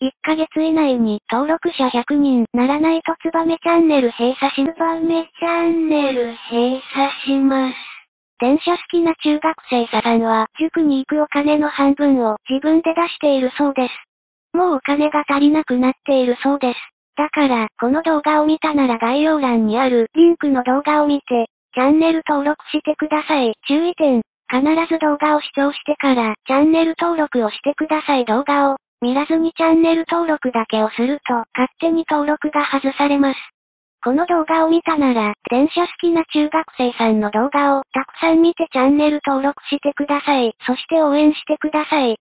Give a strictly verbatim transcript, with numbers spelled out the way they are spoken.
いっかげつ以内に登録者ひゃくにんならないとツバメチャンネル閉鎖し、ツバメチャンネル閉鎖します。電車好きな中学生さんは、塾に行くお金の半分を自分で出しているそうです。もうお金が足りなくなっているそうです。だから、この動画を見たなら概要欄にあるリンクの動画を見て、チャンネル登録してください。注意点。必ず動画を視聴してから、チャンネル登録をしてください。動画を見らずにチャンネル登録だけをすると、勝手に登録が外されます。この動画を見たなら、電車好きな中学生さんの動画をたくさん見てチャンネル登録してください。そして応援してください。